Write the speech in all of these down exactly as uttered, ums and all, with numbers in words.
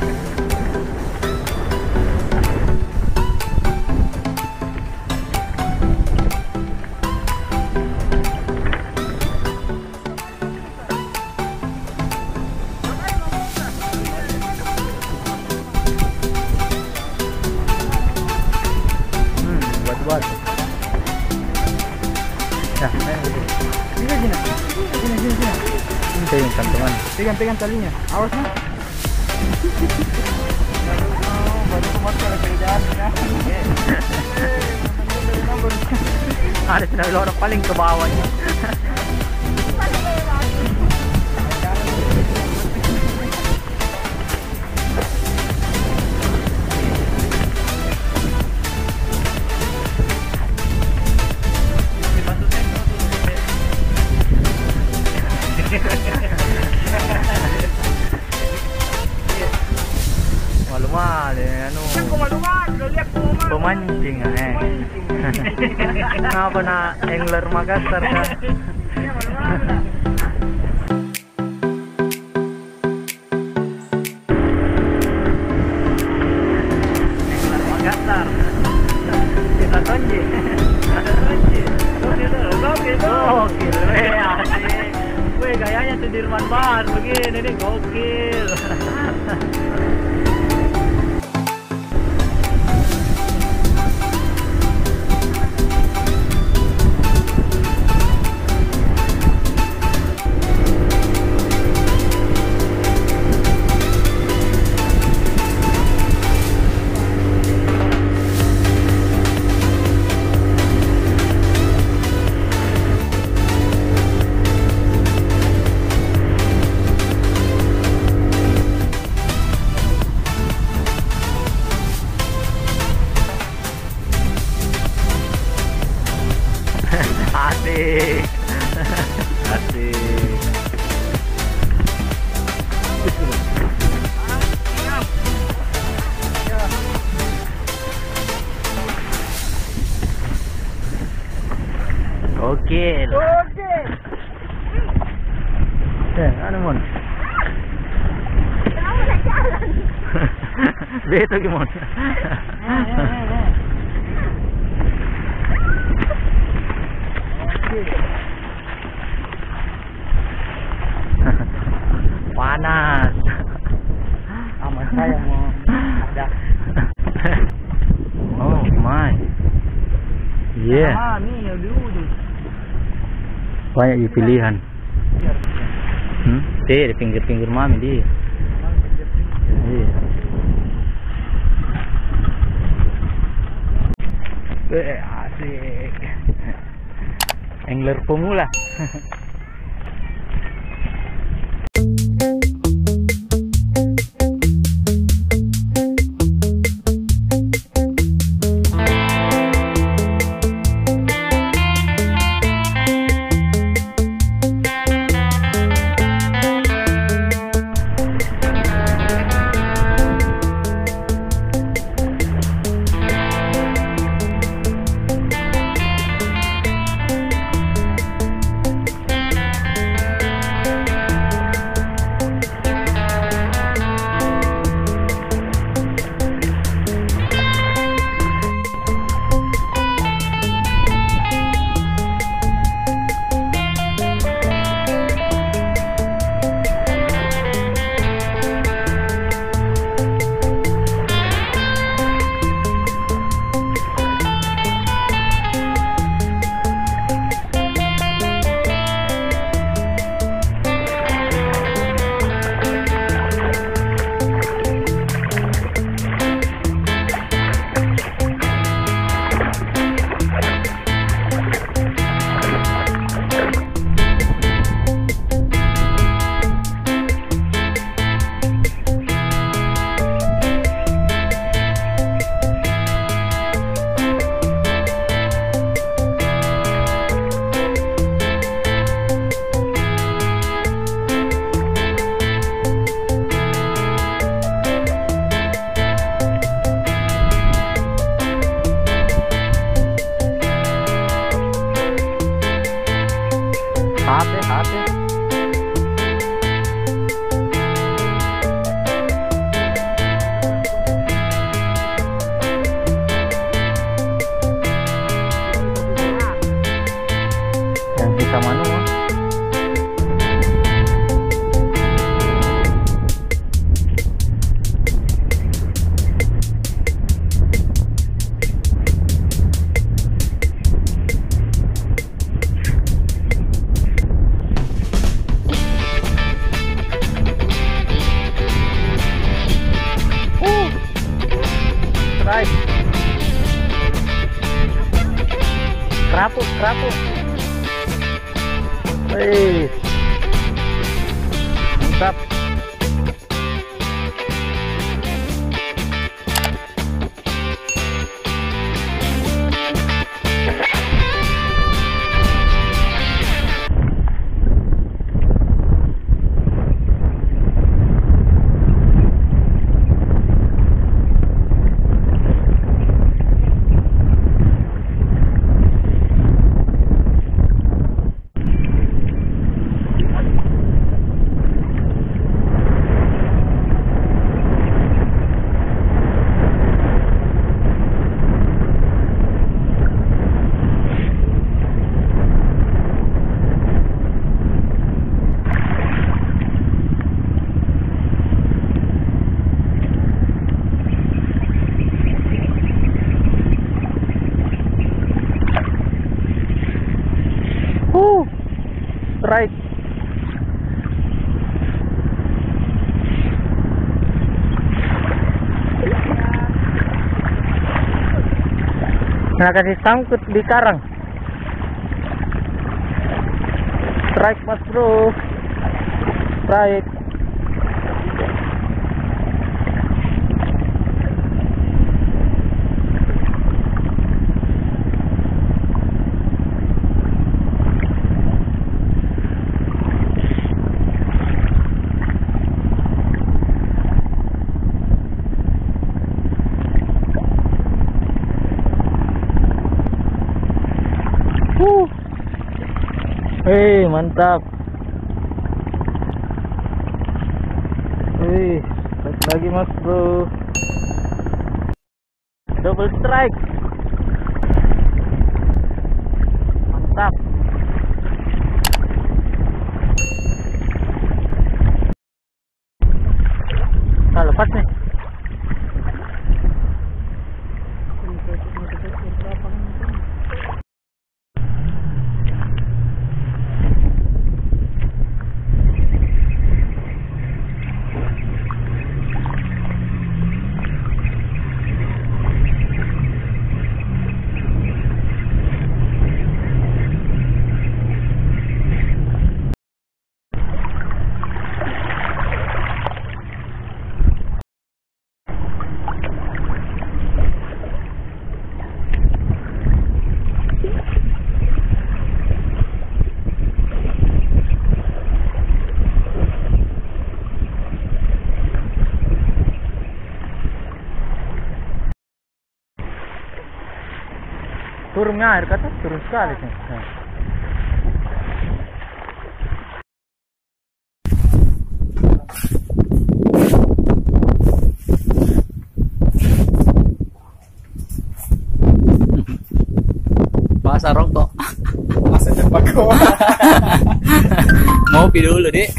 buat ya, ayo. Sini sini sini sini sini ini pegang kantongan, pegang pegang talinya, awas nah. Oh, baru buat kalau pegang ya. Ada sinabi orang paling ke bawahnya. Malu-malu anu. Pemancing eh. Kenapa na angler Makassar ka? Angler Makassar. Kita tonji. Gokil, gokil. Eh, asik. Weh, gayanya Sudirman Bar begini nih, gokil. Asik, asik. Oke. Oke. Eh, anu mon. Beto gimana? Panas. Aman saya mau ada. Oh my. Yeah. Ah, nih ya dulu. Banyak pilihan. Hmm? Deh, di pinggir-pinggir mami dia. Iya. Eh, asik. Angler pemula. Kerapu, kerapu. Wih. Mantap. Uh, strike. Nah, kasih sangkut di karang. Strike mas bro. Strike. Uh. Hei, mantap. Wih, lagi mas bro. Double strike. Mantap. Nah, lepas nih. Turunnya air kata turun sekali sih. Nah. Bahasa rokok. Masa cepat kok. Ngopi dulu, Dek.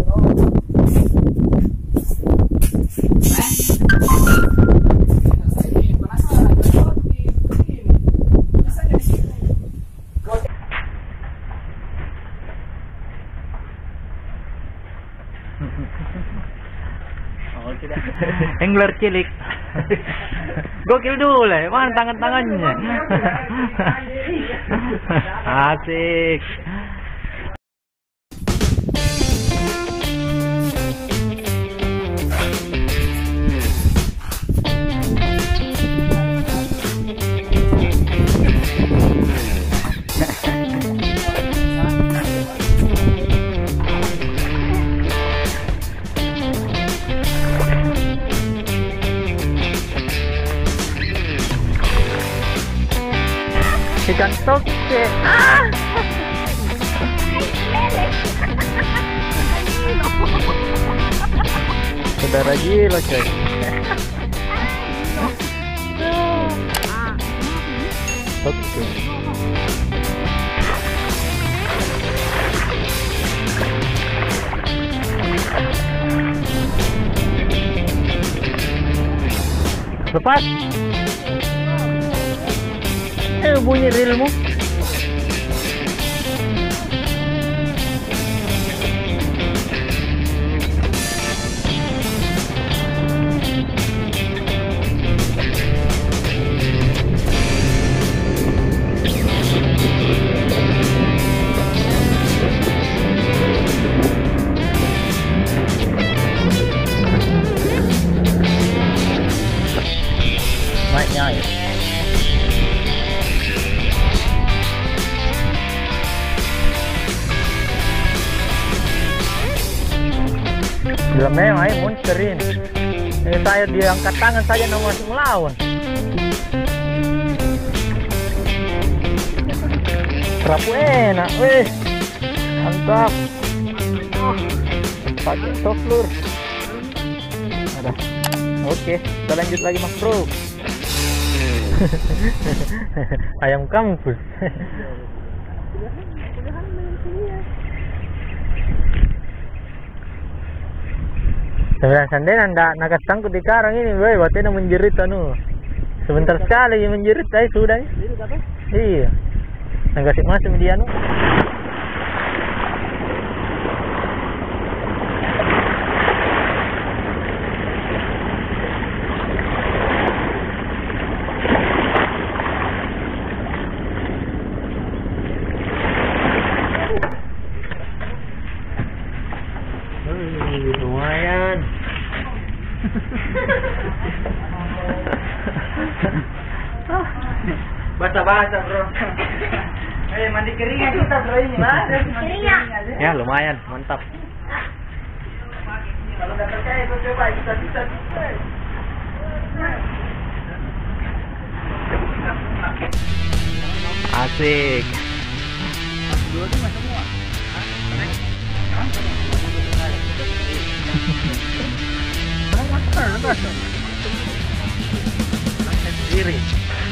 Oh, tidak. Angler cilik. Gokil dulu lah, mana tangan-tangannya. Asik. Ikan toke. Ah! Saudara gila coy. Toke. Lepas. Eh, bunyi reelmu. banyak air. Dalam memang air monster ini. Ini saya diangkat tangan saja nama masih melawan. Kerapu enak, weh. Mantap. Oh, pakai soft lure. Ada. Oke, kita lanjut lagi mas bro. Ayam kampus. Sembilan sanden anda nak sangkut di karang ini, weh, watena menjerit anu. Sebentar sekali menjerit, ay sudah. Iya. Nagasik masuk dia anu. Lumayan. Basah-basah bro. Eh mandi keringat kita bro ini mas. Keringat. Ya lumayan, mantap. Kalau nggak percaya gue coba bisa bisa bisa. Asik. Dua cuma semua. Sendiri.